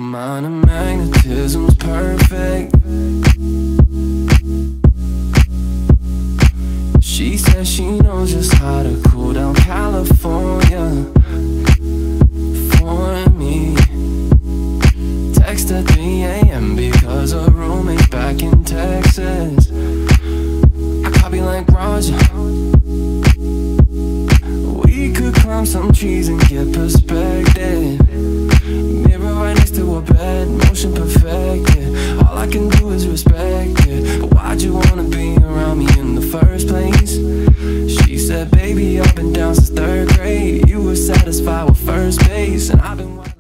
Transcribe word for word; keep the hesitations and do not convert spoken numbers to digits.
Minor magnetism's perfect. She says she knows just how to cool down California for me. Text at three A M because her roommate's back in Texas. I copy like Roger. We could climb some trees and get perspective. Mirror right next to her bed, motion perfected. All I can do is respect it. But why'd you wanna be around me in the first place? She said, baby, I've been down since third grade. You were satisfied with first base, and I've been